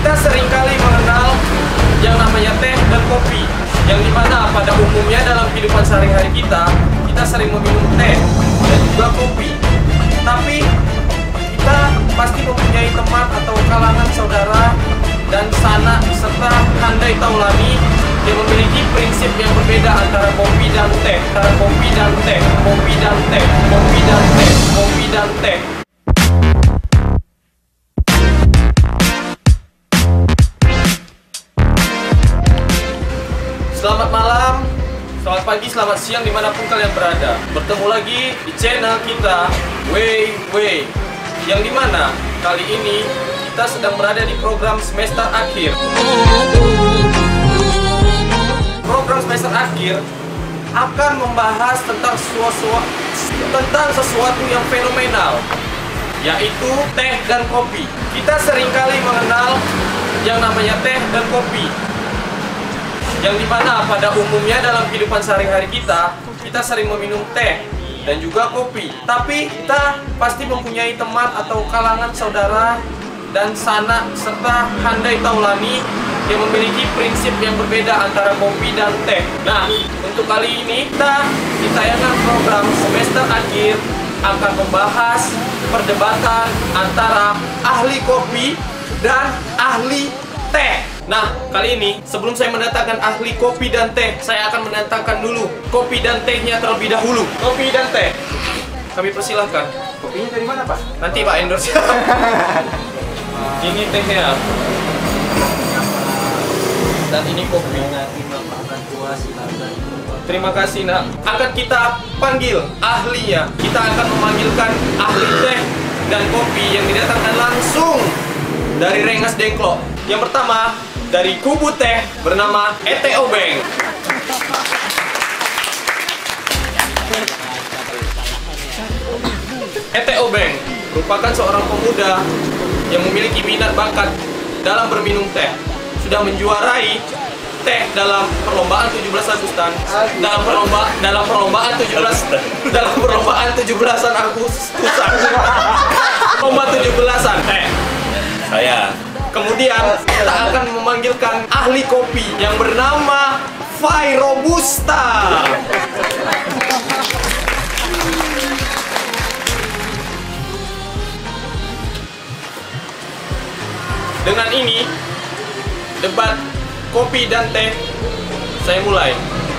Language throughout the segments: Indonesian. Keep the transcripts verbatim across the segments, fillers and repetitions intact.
Kita seringkali mengenal yang namanya teh dan kopi, yang dimana pada umumnya dalam kehidupan sehari-hari kita, kita sering meminum teh dan juga kopi. Tapi kita pasti mempunyai teman atau kalangan saudara dan sanak serta handai taulani yang memiliki prinsip yang berbeda antara kopi dan teh, antara kopi dan teh, kopi dan teh, kopi dan teh, kopi dan teh. Selamat malam, selamat pagi, selamat siang dimanapun kalian berada. Bertemu lagi di channel kita Wey Wey, yang dimana kali ini kita sedang berada di program semester akhir. Program semester akhir akan membahas tentang sesuatu, tentang sesuatu yang fenomenal, yaitu teh dan kopi. Kita seringkali mengenal yang namanya teh dan kopi, yang dimana pada umumnya dalam kehidupan sehari-hari kita, kita sering meminum teh dan juga kopi. Tapi kita pasti mempunyai teman atau kalangan saudara dan sanak serta handai taulani yang memiliki prinsip yang berbeda antara kopi dan teh. Nah, untuk kali ini kita di tayangan program semester akhir akan membahas perdebatan antara ahli kopi dan ahli teh. Nah, kali ini sebelum saya mendatangkan ahli kopi dan teh, saya akan mendatangkan dulu kopi dan tehnya terlebih dahulu. Kopi dan teh, kami persilahkan. Kopinya dari mana, Pak? Nanti Pak endorse. Ini tehnya. Dan ini kopi. Terima kasih, Nak. Akan kita panggil ahlinya. Kita akan memanggilkan ahli teh dan kopi yang didatangkan langsung dari Rengas Dengklok. Yang pertama, dari kubu teh bernama E T Obeng. E T Obeng merupakan seorang pemuda yang memiliki minat bakat dalam berminum teh. Sudah menjuarai teh dalam perlombaan tujuh belas Agustan, dalam perlomba dalam perlombaan tujuh belas dalam perlombaan tujuh belasan Agustusan. Lomba tujuh belasan teh. Saya Kemudian kita akan memanggilkan ahli kopi yang bernama Fai Robusta. Dengan ini, debat kopi dan teh saya mulai.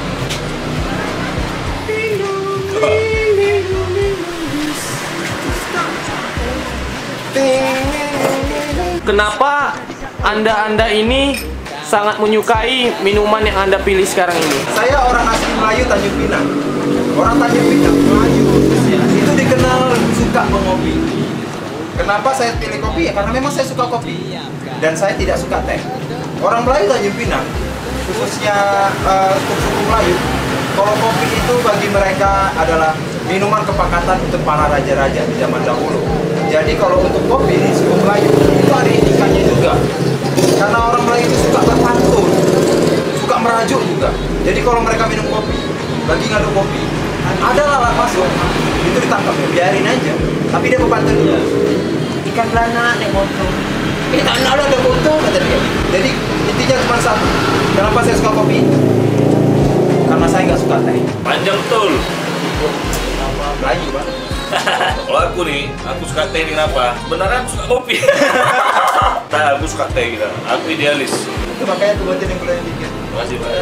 Kenapa Anda-Anda ini sangat menyukai minuman yang Anda pilih sekarang ini? Saya orang asli Melayu Tanjung Pinang. Orang Tanjung Pinang, Melayu khususnya, itu dikenal suka mengopi. Kenapa saya pilih kopi? Ya, karena memang saya suka kopi. Dan saya tidak suka teh. Orang Melayu Tanjung Pinang, khususnya uh, suku Melayu, kalau kopi itu bagi mereka adalah minuman kepakatan untuk para raja-raja di zaman dahulu. Jadi kalau untuk kopi di suku Melayu itu ada etikannya juga. Karena orang Melayu itu suka berpantun, suka merajuk juga. Jadi kalau mereka minum kopi, lagi ngaduk kopi, ada lalat masuk, itu ditangkap, biarin aja. Tapi dia berpantun dulu. Ikan belana naik motor. Ikan belana ada motor, kata dia. Jadi intinya cuma satu. Kenapa saya suka kopi? Karena saya nggak suka teh. Panjang betul. Melayu, Pak. Kalau aku nih, aku suka teh nih kenapa? Sebenarnya aku suka kopi. Nah, aku suka teh gitu. Aku idealis. Itu makanya tuh buatin yang boleh dikit. Terima kasih, Pak.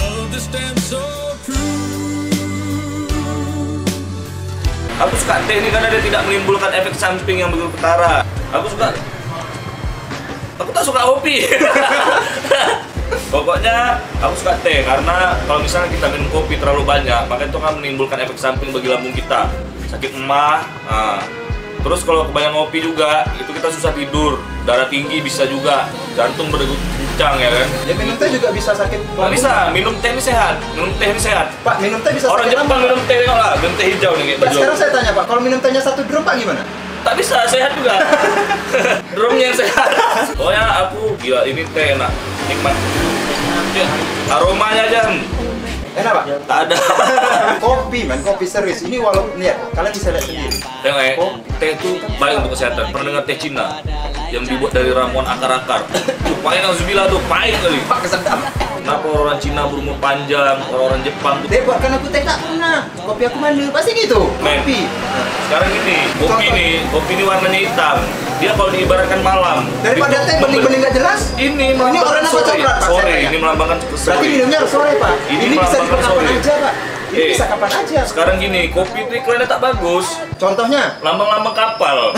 Aku suka teh ini karena dia tidak menimbulkan efek samping yang begitu ketara. Aku suka. Aku tak suka kopi. Pokoknya aku suka teh karena kalau misalnya kita minum kopi terlalu banyak, maka itu akan menimbulkan efek samping bagi lambung kita, sakit emah. Nah, terus kalau kebanyakan ngopi juga, itu kita susah tidur, darah tinggi bisa juga, jantung berdegup kencang ya kan. Ya minum teh juga bisa sakit. Nggak bisa, minum teh ini sehat, minum teh ini sehat. Pak, minum teh bisa Orang sakit Jepang minum teh tengok lah, minum teh hijau nih kayak Pak, baju. sekarang saya tanya Pak, kalau minum tehnya satu drum Pak gimana? Tak bisa, sehat juga. Drumnya yang sehat. Pokoknya aku gila, ini teh enak, nikmat. Aromanya aja enak Pak? tak ada. Kopi man, kopi serius. Ini walaupun lihat, kalian bisa lihat sendiri. Tengok ya, teh itu baik untuk kesehatan. Pernah dengar teh Cina yang dibuat dari ramuan akar-akar? Uh, pahit nauzubillah tuh, pahit kali. Pak kesedap. Kenapa orang Cina berumur panjang, orang Jepang tuh? Dia buatkan aku teh tak pernah. Kopi aku mana? Pasti gitu. Men, Kopi. sekarang gini, kopi ini, kopi ini warnanya hitam. Dia kalau diibaratkan malam. Daripada teh bening-bening gak jelas. Ini Ini melambangkan orangnya sore. coklat, Pak. Sore, Saya. ini melambangkan Berarti sore. minumnya harus sore, Pak. Ini Ini, bisa melambangkan dibuat kapan sore. aja, Pak. Ini Eh, bisa kapan aja. Sekarang gini, kopi itu iklannya tak bagus. Contohnya, Lambang-lambang kapal.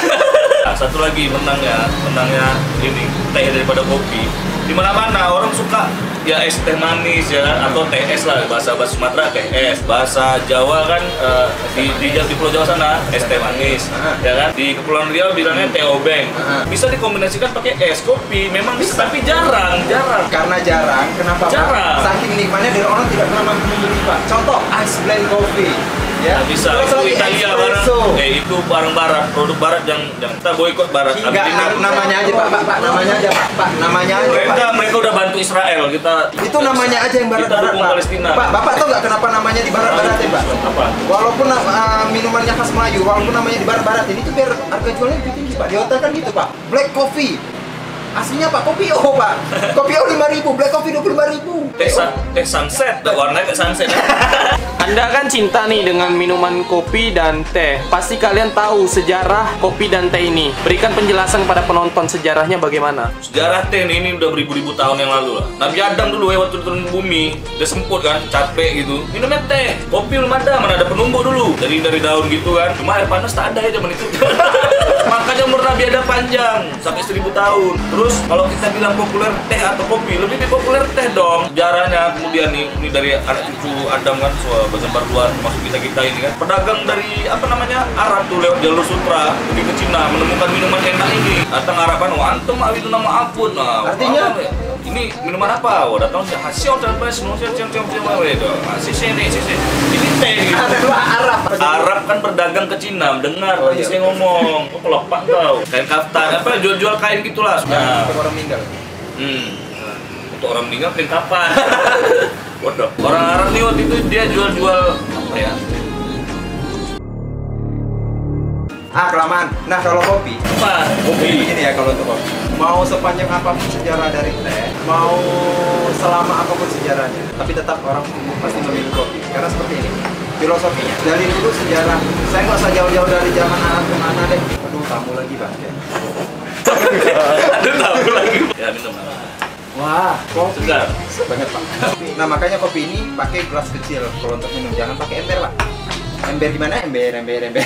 Nah, satu lagi menangnya, menangnya ini teh daripada kopi. Di mana-mana orang suka ya es teh manis ya kan, atau teh es lah, bahasa bahasa Sumatera teh es, bahasa Jawa kan eh, di, di di Pulau Jawa sana es teh manis, ya kan. Di Kepulauan Riau bilangnya teh obeng. Bisa dikombinasikan pakai es kopi, memang bisa, tapi jarang, jarang. karena jarang, kenapa Jarang. Pak? Saking nikmatnya dari orang tidak pernah mampu membeli, Pak. Contoh, ice blend coffee. Ya, Nggak bisa, terus itu lagi Italia barang, espresso. eh itu barang barat, produk barat yang yang kita boikot barat. Enggak, Argentina. namanya aja Pak, Pak, Pak, namanya aja Pak, Pak, namanya aja Mereka Pak. mereka udah bantu Israel, kita Itu namanya aja yang kita barat-barat, dukung Pak. Palestina. Pak, Bapak tahu nggak kenapa namanya di barat-baratin, Pak? Apa? Walaupun uh, minumannya khas Melayu, walaupun namanya di barat-baratin, itu biar harga jualnya lebih tinggi, Pak. Di hotel kan gitu, Pak. Black coffee. Aslinya Pak, kopi O, Pak. Kopi O lima ribu, black coffee dua puluh lima ribu. Teh, sun- teh sunset, warnanya kayak sunset. Anda kan cinta nih dengan minuman kopi dan teh. Pasti kalian tahu sejarah kopi dan teh ini. Berikan penjelasan kepada penonton sejarahnya bagaimana. Sejarah teh nih, ini udah beribu-ribu tahun yang lalu lah. Nabi Adam dulu ya waktu turun bumi, dia semput kan, capek gitu. Minumnya teh, kopi belum ada, mana ada penumbuk dulu. Dari dari daun gitu kan. Cuma air panas tak ada ya zaman itu. Makanya umur Nabi Adam panjang sampai seribu tahun. Terus kalau kita bilang populer teh atau kopi, lebih populer teh dong. Sejarahnya kemudian nih, ini dari anak cucu Adam kan, so, bersebar luar termasuk kita kita ini kan. Pedagang dari apa namanya Arab tuh lewat jalur sutra pergi ke Cina menemukan minuman enak ini. Datang Arab kan, wah antum ah, itu nama ampun. Nah, Artinya? apa, ini minuman apa? Wah datang sih hasil dan pas nusia cium cium cium apa itu? Sisi ini sisi. Ini teh. Gitu. Ada dua Arab. Arab kan berdagang ke Cina, dengar Oh, tadi iya. saya ngomong, oh kelopak kau, kain kaftan, apa jual-jual kain gitulah. Nah, Untuk orang meninggal. hmm. Untuk orang meninggal beli kapan? Waduh, orang Arab nih waktu itu dia jual-jual apa ya? Ah, kelamaan. Nah, kalau kopi, Apa? Kopi. ini ya kalau untuk kopi. Mau sepanjang apapun sejarah dari teh, mau selama apapun sejarahnya, tapi tetap orang pasti memilih kopi. Karena seperti ini, filosofinya. Dari dulu sejarah, saya nggak usah jauh-jauh dari zaman Arab ke mana deh. Aduh, tamu lagi bang. Aduh tahu lagi. Ya minum. Wah, kopi. Segar. Banget pak. Nah makanya kopi ini pakai gelas kecil kalau untuk minum, jangan pakai ember pak. Ember gimana? Ember, ember, ember.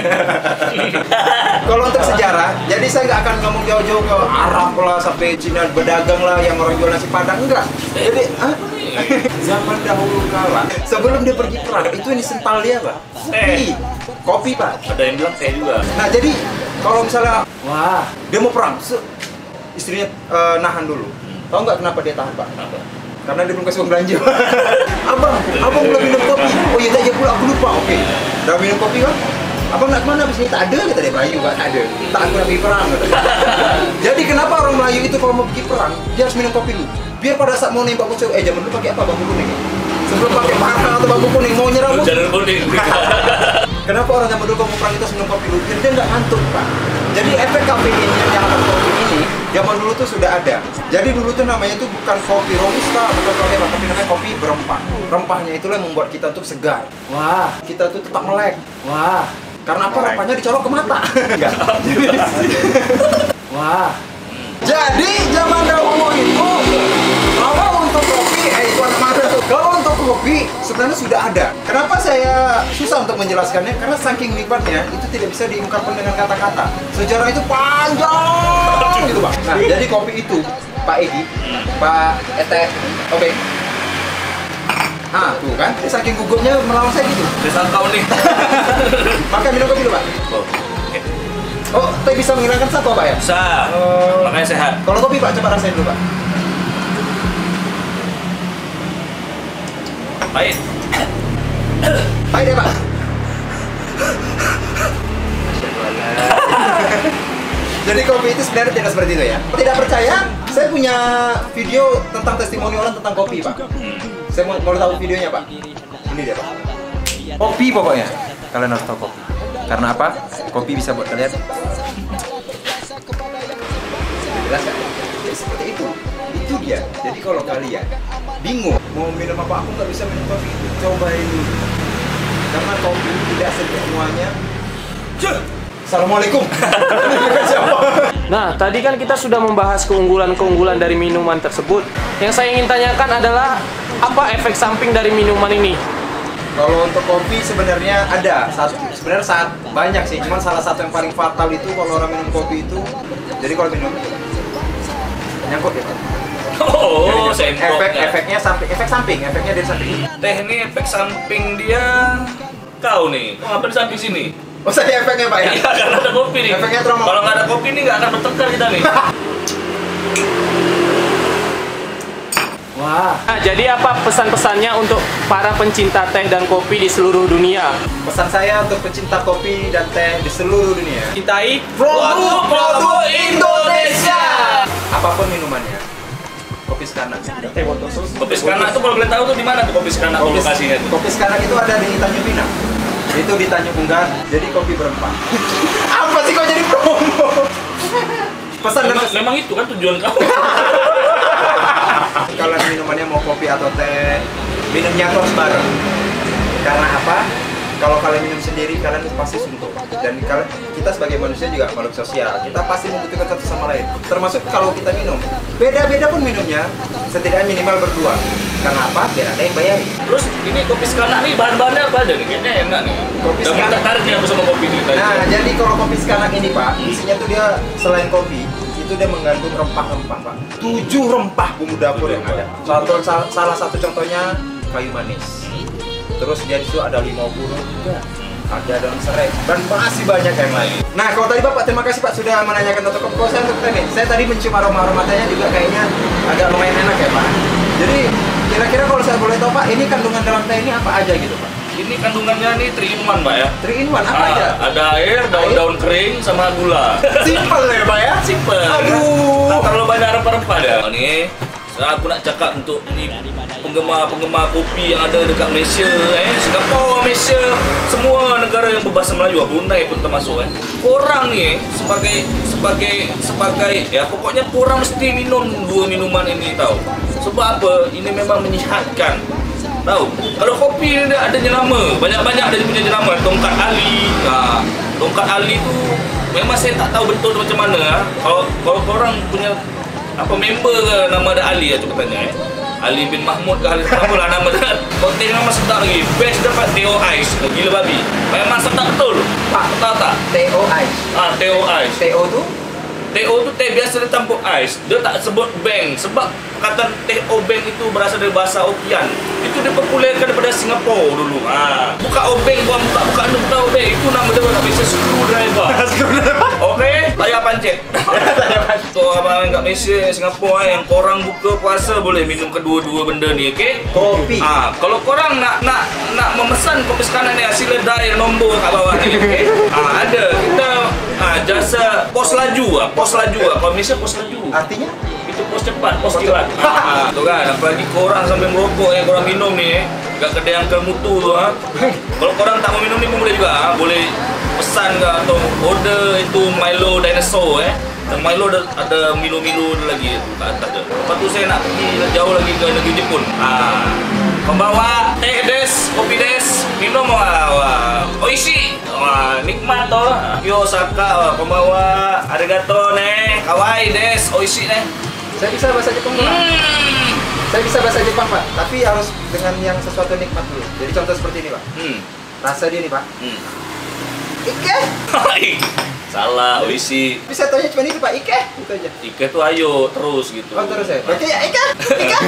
Kalau untuk sejarah, jadi saya nggak akan ngomong jauh-jauh ke Arab lah sampai Cina berdagang lah yang orang jual nasi padang, enggak. Jadi, ah, zaman dahulu kala sebelum dia pergi perang itu ini sental dia pak. Kopi, kopi pak. Ada yang bilang teh juga. Nah jadi kalau misalnya, wah dia mau perang, se- istrinya eh, nahan dulu. Tahu nggak kenapa dia tahan pak? Apa? Karena dia belum kasih uang belanja. Abang, abang belum minum kopi. Oh iya, aja pula aku lupa. Oke, udah minum kopi kan? Abang nak kemana abis ini? Tak ada, kata dia. Melayu kan? Tak ada. Tak, aku nak pergi perang. Kata dia. Jadi kenapa orang Melayu itu kalau mau pergi perang, dia harus minum kopi dulu. Biar pada saat mau nembak musuh, eh zaman dulu pakai apa? Bambu kuning. Sebelum pakai parang atau bambu kuning, mau nyerang musuh. Jangan kuning. Kenapa orang zaman dulu kalau mau perang itu harus minum kopi dulu? Biar dia nggak ngantuk, Pak. Jadi efek kafein yang diangkat kopi ini zaman dulu tuh sudah ada. Jadi dulu tuh namanya tuh bukan kopi robusta, bukan kopi apa, tapi namanya kopi berempah. Rempahnya itulah yang membuat kita tuh segar. Wah, kita tuh tetap melek. Wah, karena apa? Rempahnya dicolok ke mata. Enggak. Wah. Jadi zaman dahulu itu kalau untuk kopi, eh itu anak mana tuh? Kalau untuk kopi sebenarnya sudah ada. Kenapa saya susah untuk menjelaskannya? Karena saking nikmatnya itu tidak bisa diungkapkan dengan kata-kata. Sejarah itu panjang gitu pak. Nah jadi kopi itu Pak Edi, Pak Ete, oke. Ah tuh kan, dia saking gugupnya melawan saya gitu. Saya kau nih. Makan minum kopi dulu pak. Oh, oke. Oh, teh bisa menghilangkan sakau pak ya? Bisa. Oh. Makanya sehat. Kalau kopi pak coba rasain dulu pak. Baik. Baik deh pak. Jadi kopi itu sebenarnya tidak seperti itu ya. Tidak percaya? Saya punya video tentang testimoni orang tentang kopi pak. Saya mau, mau tahu videonya pak. Ini dia pak. Kopi pokoknya. Kalian harus tahu kopi. Karena apa? Kopi bisa buat kalian. Jelas kan? seperti itu. Itu dia. Jadi kalau kalian bingung mau minum apa, aku nggak bisa minum kopi, cobain dulu. Karena kopi tidak semuanya. Assalamualaikum. Nah, tadi kan kita sudah membahas keunggulan-keunggulan dari minuman tersebut. Yang saya ingin tanyakan adalah apa efek samping dari minuman ini? Kalau untuk kopi sebenarnya ada, satu, sebenarnya saat banyak sih, cuman salah satu yang paling fatal itu kalau orang minum kopi itu, jadi kalau minum nyangkut ya Pak. Oh, Jadi, sendok efek ya. efeknya samping, efek samping, efeknya dari samping. Teh ini efek samping dia. Kau nih, kau ngapain di samping sini? Oh saya efeknya Pak ya? Iya, karena ada kopi nih. Efeknya trauma. Kalau nggak ada kopi nih nggak akan bertengkar kita nih. Wah. Nah, jadi apa pesan-pesannya untuk para pencinta teh dan kopi di seluruh dunia? Pesan saya untuk pecinta kopi dan teh di seluruh dunia. Cintai Produk-produk Indonesia. Apapun minumannya. Kopi Skanak. Teh botol sus. Kopi Skanak tuh kalau boleh tahu tuh di mana tuh kopi Skanak Kopi, lokasinya tuh? kopi Skanak itu ada di Tanjung Pinang. Itu di Tanjung Unggar. Jadi kopi berempah. Apa sih kok jadi promo? Pesan dan Memang, memang itu kan tujuan kamu. Kalau minumannya mau kopi atau teh, minumnya harus bareng. Karena apa? Kalau kalian minum sendiri, kalian pasti suntuk. Dan kalian, kita sebagai manusia juga makhluk sosial. Kita pasti membutuhkan satu sama lain. Termasuk kalau kita minum, beda-beda pun minumnya, setidaknya minimal berdua. Karena apa? Biar ada yang bayari. Terus ini kopi Skanak nih bahan-bahannya apa aja nih? Kayaknya enak nih. Kopi Dan Skanak. tertarik nih aku sama kopi ini tadi. Nah, jadi kalau kopi Skanak ini Pak, isinya tuh dia selain kopi, itu dia mengandung rempah-rempah Pak. Tujuh rempah bumbu dapur yang ada. Contoh, sal- salah satu contohnya kayu manis. Terus dia itu ada limau purut juga, ada daun serai, dan masih banyak yang lain. Nah, kalau tadi Bapak, terima kasih Pak sudah menanyakan untuk kopi. Kalau saya untuk teh nih, saya tadi mencium aroma-aroma tehnya juga kayaknya agak lumayan enak ya Pak. Jadi kira-kira kalau saya boleh tahu Pak, ini kandungan dalam teh ini apa aja gitu Pak? Ini kandungannya nih three in one Pak ya. three in one apa Ah, aja? ada air, daun-daun kering, sama gula. Simple ya Pak ya? Simple. Aduh. Tak terlalu banyak rempah-rempah dah. Nih, aku nak cakap untuk ini penggemar-penggemar kopi yang ada dekat Malaysia, eh, Singapura, Malaysia, semua negara yang berbahasa Melayu, Brunei pun termasuk eh. Korang ni eh, sebagai sebagai sebagai ya pokoknya korang mesti minum dua minuman ini tahu. Sebab apa? Ini memang menyihatkan. Tahu? Kalau kopi ni ada jenama, banyak-banyak ada punya jenama. Tongkat Ali. Ha, Tongkat Ali tu memang saya tak tahu betul macam mana ah. Kalau kalau korang punya apa member ke nama ada Ali ya, cuba tanya eh. Ali bin Mahmud ke Ali, apa lah nama dia. Koktail memang sedap lagi. Best dapat Teo Ice. Gila babi. Memang sedap betul. Pak, tahu tak? Teo Ice. Ah, Teo Ice. Teo tuh Teo tu teh biasa dia campur ais. Dia tak sebut beng sebab perkataan teh obeng itu berasal dari bahasa Hokkien. Itu dipopulerkan daripada Singapura dulu. Ha. Buka obeng, bukan buka buka anda buka obeng. Itu nama dia nak biasa screwdriver. Okey, layar pancet. So abang kat Malaysia, Singapura yang korang buka puasa boleh minum kedua-dua benda ni, okey? kopi. Ah, kalau korang nak nak nak memesan kopi Skanak ni, sila dial nombor kat bawah ni, okey? Ah, ada. Kita ah, jasa pos laju ah, pos laju ah. Kalau Malaysia pos laju. Artinya? Itu pos cepat, pos kilat. Ah, tu kan, apalagi korang sambil merokok yang korang minum ni, kat kedai Uncle Mutu tu ah. Kalau korang tak mau minum ni pun boleh juga ah. Boleh pesan ke atau order itu Milo Dinosaur eh. Dan Milo ada, ada Milo-Milo lagi tu kat atas tu. Lepas tu saya nak pergi jauh lagi ke negeri Jepun. Ah. Pembawa teh des, kopi des, minum wah, oishi, wah nikmat toh. Kyo Osaka, pembawa arigato ne, kawaii des, oishi ne. Saya bisa bahasa Jepang Pak. Hmm. Saya bisa bahasa Jepang Pak, tapi harus dengan yang sesuatu nikmat dulu. Jadi contoh seperti ini Pak. Hmm. Rasa dia nih Pak. Hmm. Ike. Salah, oishi. Bisa tanya cuma itu Pak, Ike. Itu aja. Ike tuh ayo terus gitu. Oh terus ya. Oke ya Ike. Ike.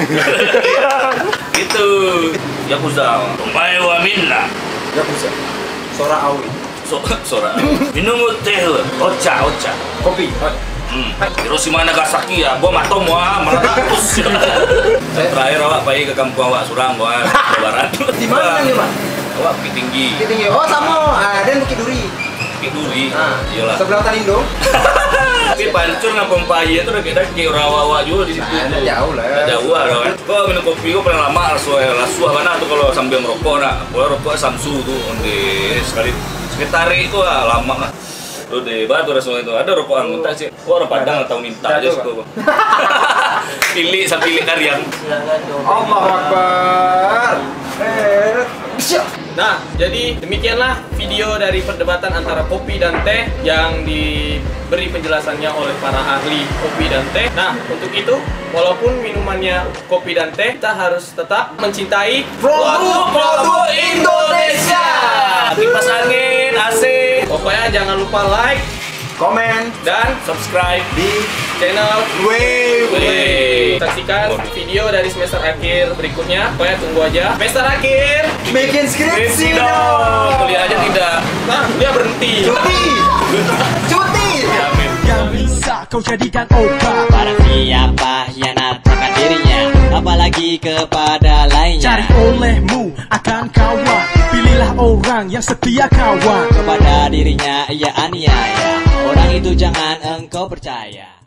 Gitu. Yakuza. Omae wa minna. Ya bisa. Sora awi. So, sora. Minum teh, ocha, ocha. Kopi. Oh. Hmm. Hiroshima Nagasaki ya, gua matom wah, meletus. Saya terakhir awak pergi ke kampung awak Surang, wah, Barat. Di mana nih Pak? Awak Bukit Tinggi. Bukit Tinggi. Oh sama. Ah, dan Bukit Duri. Bukit Duri. Ah, Iyalah. sebelah Tanindung. Tapi pancur dengan Pompaya itu udah kita kayak orang awak juga di situ. Nah, jauh lah. Nah, jauh lah kan. Kau minum kopi kau paling lama rasuah rasuah mana tuh kalau sambil merokok nak. Kalau rokok Samsu tuh onde sekali sekitar itu lah lama lah. Udah batu semua itu. Ada rokok anggota sih. Gua orang Padang atau minta aja suka gua. Pilih sambil pilih karyan. Allah Akbar. Eh, Nah, jadi demikianlah video dari perdebatan antara kopi dan teh yang diberi penjelasannya oleh para ahli kopi dan teh. Nah, untuk itu, walaupun minumannya kopi dan teh, kita harus tetap mencintai produk-produk Indonesia. Kipas angin, A C. Pokoknya jangan lupa like, Komen dan Subscribe di channel Wey Wey. Saksikan video dari semester akhir berikutnya. Pokoknya tunggu aja. Semester akhir bikin skripsi Skripsi dong. dong. Kuliah aja tidak. Nah, dia berhenti. Cuti. Cuti. Jamin. Yang bisa kau jadikan obat. Barang siapa hianat akan dirinya, apalagi kepada lainnya. Cari olehmu akan kawan. Pilihlah orang yang setia kawan. Kepada dirinya ia aniaya, orang itu jangan engkau percaya.